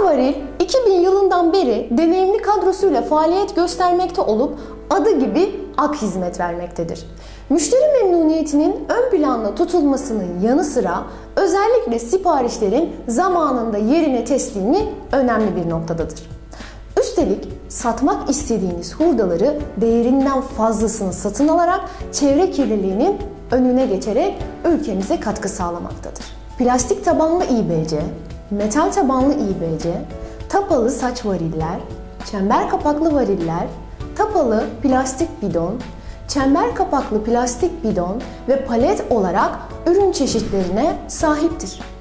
Akvaril 2000 yılından beri deneyimli kadrosuyla faaliyet göstermekte olup adı gibi ak hizmet vermektedir. Müşteri memnuniyetinin ön planda tutulmasının yanı sıra özellikle siparişlerin zamanında yerine teslimi önemli bir noktadadır. Üstelik satmak istediğiniz hurdaları değerinden fazlasını satın alarak çevre kirliliğinin önüne geçerek ülkemize katkı sağlamaktadır. Plastik tabanlı İBC, metal tabanlı İBC, tapalı saç variller, çember kapaklı variller, tapalı plastik bidon, çember kapaklı plastik bidon ve palet olarak ürün çeşitlerine sahiptir.